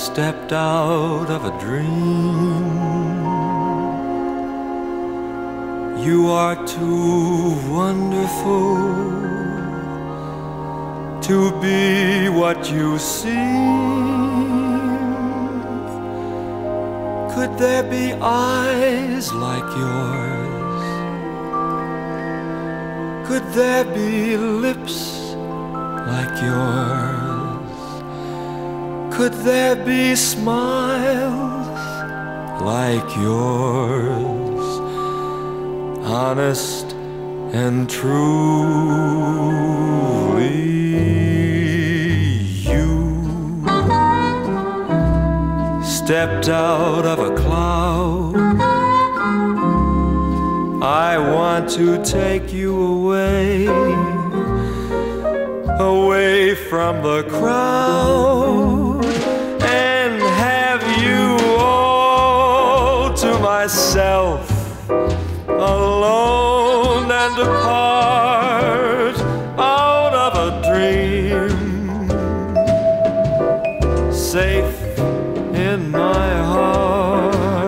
stepped out of a dream. You are too wonderful to be what you seem. Could there be eyes like yours? Could there be lips like yours? Could there be smiles like yours? Honest and truly you stepped out of a cloud. I want to take you away, away from the crowd, and have you all to myself, alone and apart, out of a dream, safe in my heart.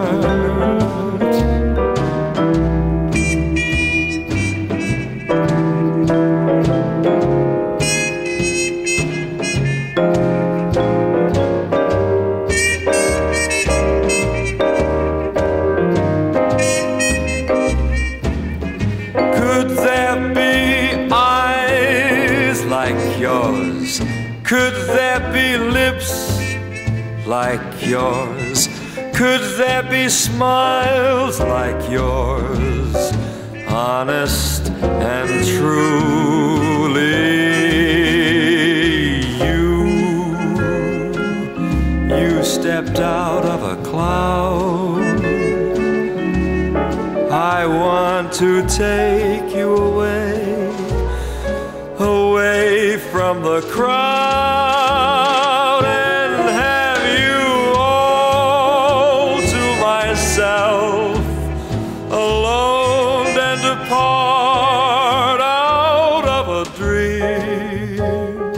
Could there be eyes like yours? Could there be lips like yours? Could there be smiles like yours? Honest and truly you stepped out of a cloud. I want to take you away, away from the crowd, and have you all to myself, alone and apart, out of a dream,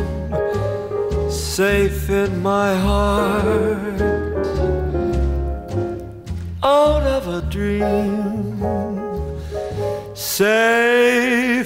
safe in my heart, out of a dream, safe